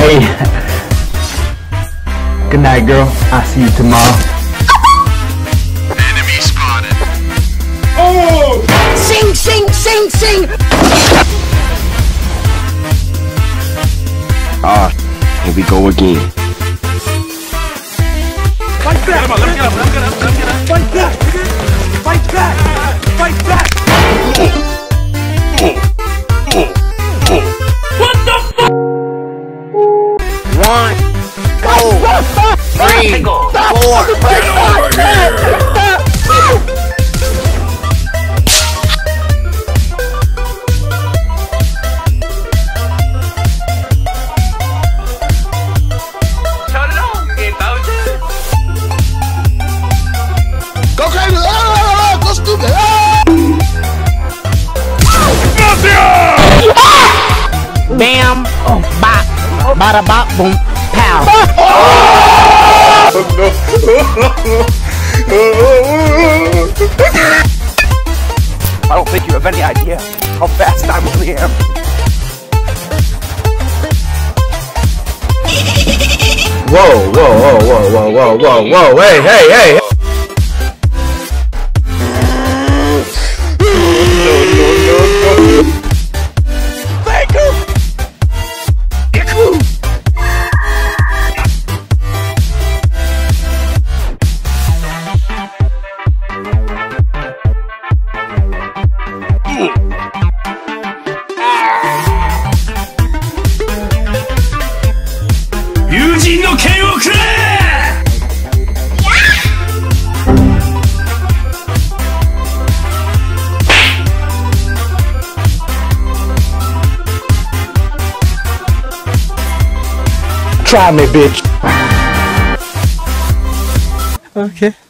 Hey. Good night, girl. I'll see you tomorrow. Enemy spotted. Oh! Sing, sing, sing, sing! Ah, here we go again. Fight back! Let him get up, let him get up, let him get up. Fight back! Fight back! Fight back! What the fuck? 1, 2, 3, 4. Go crazy! Go stupid! Bam! Bop! Bada bop boom! Pow! I don't think you have any idea how fast I really am. Whoa, whoa, whoa, whoa, whoa, whoa, whoa, whoa, hey, hey, hey! Try me, bitch. Okay.